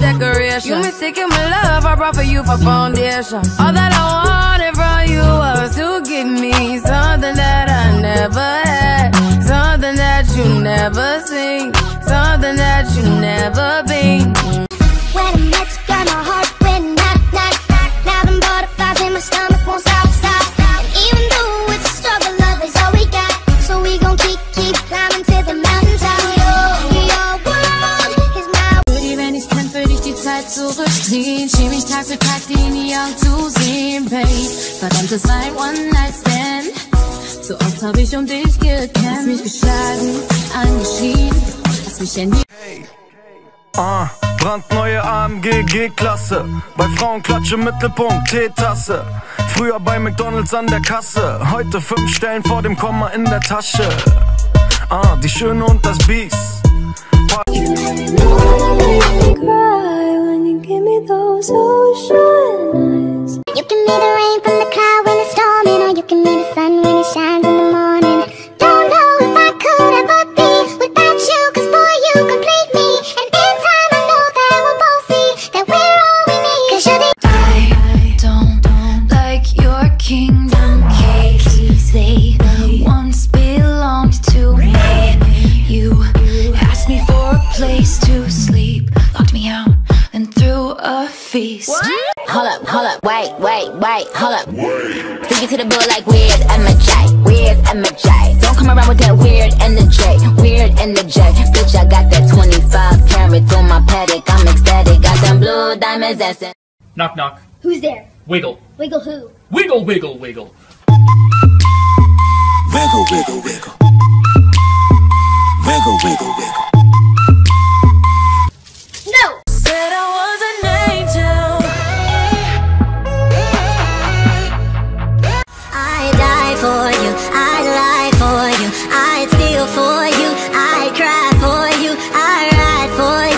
decoration. You mistaken my love, I brought for you for foundation. All that I wanted from you was to give me something that I never had, something that you never seen, something that you never been. When I met you, got my heart went knock, knock, knock. Now them butterflies in my stomach won't stop, stop, stop. And even though it's a struggle, love is all we got. So we gon' keep climbing to the mountaintop. Your world is my Würde, wenn ich kann für dich die Zeit zurückziehen. Schieb mich Tag für Tag die nie anzusehen, babe. Verdammt, es war ein One-Night-Stand. So oft hab ich dich gekämpft. Hast mich geschlagen, angeschrien. Hast mich ja nie... Brandneue AMG G-Klasse. Bei Frauen Klatsche Mittelpunkt, Teetasse. Früher bei McDonalds an der Kasse. Heute 5 Stellen vor dem Komma in der Tasche. Die Schöne und das Biest. You can be the rain from the cloud when it's storming, or you can be the sun when it shines in the morning. Don't know if I could ever be without you, cause boy you complete me. And in time I know that we'll both see that we're all we need. Cause you're the I don't like your kingdom keys. They once belonged to me. You asked me for a place to sleep, locked me out and threw a feast. What? Hold up, wait, hold up. Stick it to the bill like where's MJ? Don't come around with that weird energy. Bitch, I got that 25 carats on my paddock. I'm ecstatic, got them blue diamonds dancing. Knock, knock. Who's there? Wiggle. Wiggle who? Wiggle, wiggle, wiggle. Wiggle, wiggle, wiggle. Wiggle, wiggle, wiggle. No! Said I was an angel. I'd die for you, I'd lie for you, I'd steal for you, I'd cry for you, I'd ride for you.